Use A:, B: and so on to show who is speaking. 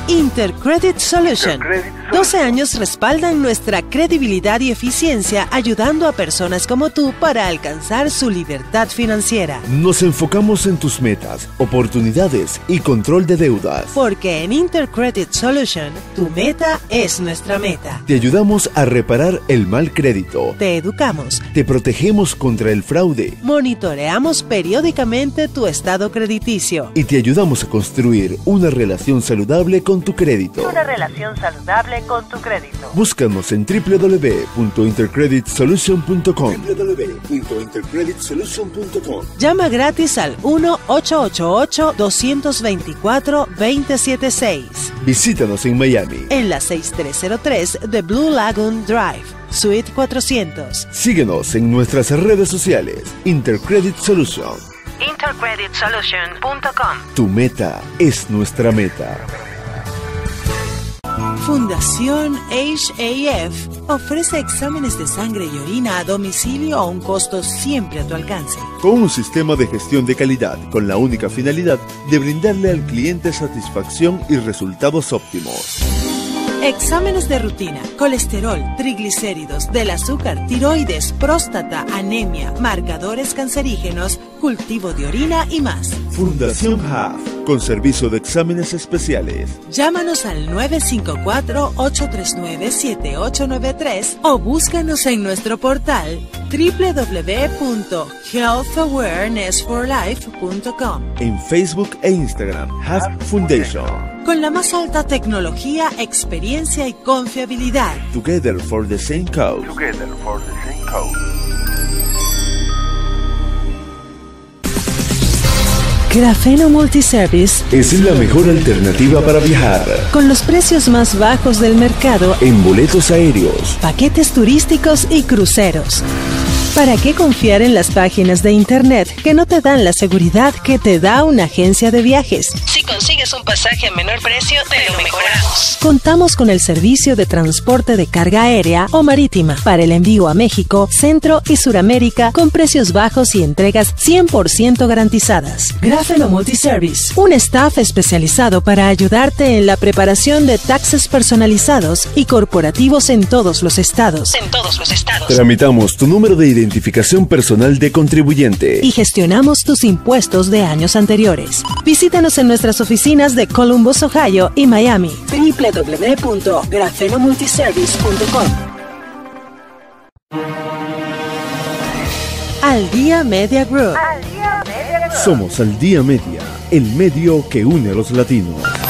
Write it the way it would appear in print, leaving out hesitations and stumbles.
A: Intercredit Solution. 12 años respaldan nuestra credibilidad y eficiencia ayudando a personas como tú para alcanzar su libertad financiera.
B: Nos enfocamos en tus metas, oportunidades y control de deudas.
A: Porque en Intercredit Solution, tu meta es nuestra meta.
B: Te ayudamos a reparar el mal crédito.
A: Te educamos.
B: Te protegemos contra el fraude.
A: Monitoreamos periódicamente tu estado crediticio.
B: Y te ayudamos a construir una relación saludable con tu crédito. Búscanos en www.intercreditsolution.com.
A: Llama gratis al 1-888-224-2076.
B: Visítanos en Miami,
A: en la 6303 de Blue Lagoon Drive, Suite 400.
B: Síguenos en nuestras redes sociales. Intercredit Solution.
A: Intercreditsolution.com.
B: Tu meta es nuestra meta.
A: Fundación HAF ofrece exámenes de sangre y orina a domicilio a un costo siempre a tu alcance.
B: Con un sistema de gestión de calidad con la única finalidad de brindarle al cliente satisfacción y resultados óptimos.
A: Exámenes de rutina, colesterol, triglicéridos, del azúcar, tiroides, próstata, anemia, marcadores cancerígenos, cultivo de orina y más.
B: Fundación HAF, con servicio de exámenes especiales.
A: Llámanos al 954-839-7893 o búscanos en nuestro portal www.healthawarenessforlife.com.
B: En Facebook e Instagram, HAF Foundation.
A: Con la más alta tecnología, experiencia y confiabilidad.
B: Together for the same cause.
A: Grafeno Multiservice
B: es la mejor alternativa para viajar.
A: Con los precios más bajos del mercado
B: en boletos aéreos,
A: paquetes turísticos y cruceros. ¿Para qué confiar en las páginas de internet que no te dan la seguridad que te da una agencia de viajes? Si consigues un pasaje a menor precio, te lo mejoramos. Contamos con el servicio de transporte de carga aérea o marítima para el envío a México, Centro y Suramérica con precios bajos y entregas 100% garantizadas. Grafeno Multiservice, un staff especializado para ayudarte en la preparación de taxes personalizados y corporativos en todos los estados.
B: Tramitamos tu número de identificación personal de contribuyente
A: y gestionamos tus impuestos de años anteriores. Visítanos en nuestras oficinas de Columbus, Ohio y Miami. www.grafenomultiservice.com. Al Día Media Group.
B: Somos Al Día Media, el medio que une a los latinos.